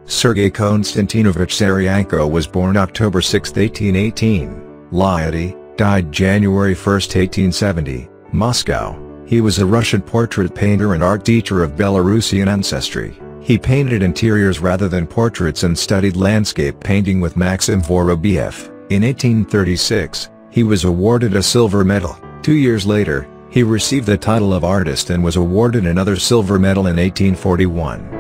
Sergey Konstantinovich Zaryanko was born October 6, 1818, Lyady, died January 1, 1870, Moscow. He was a Russian portrait painter and art teacher of Belarusian ancestry. He painted interiors rather than portraits and studied landscape painting with Maxim Vorobiev. In 1836, he was awarded a silver medal. 2 years later, he received the title of artist and was awarded another silver medal in 1841.